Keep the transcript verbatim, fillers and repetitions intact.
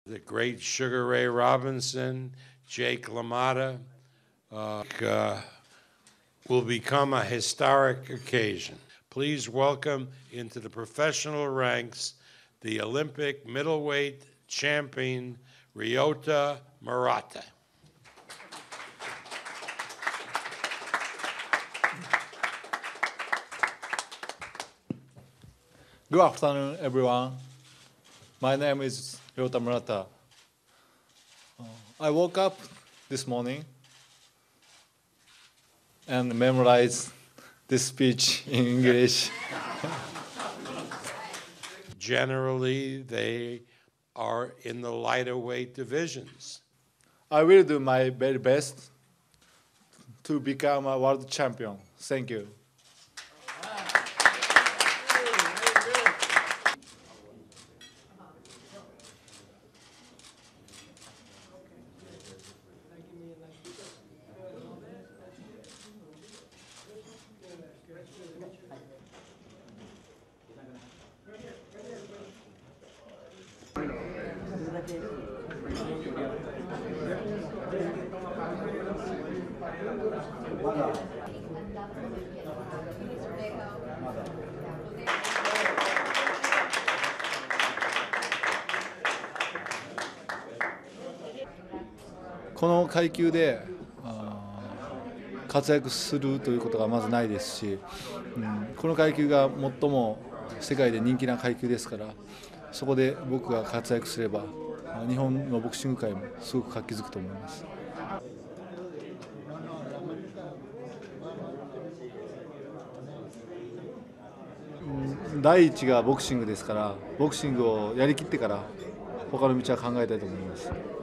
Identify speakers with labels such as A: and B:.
A: The great Sugar Ray Robinson, Jake LaMotta, uh, uh, will become a historic occasion. Please welcome into the professional ranks the Olympic middleweight champion, Ryota Murata.
B: Good afternoon, everyone. My name is Ryota Murata. Uh, I woke up this morning and memorized this speech in English.
A: Generally, they are in the lighter weight divisions.
B: I will do my very best to become a world champion. Thank you.この階級で活躍するということがまずないですし、うん、この階級が最も世界で人気な階級ですから、そこで僕が活躍すれば日本のボクシング界もすごく活気づくと思います。第一がボクシングですから、ボクシングをやりきってから他の道は考えたいと思います。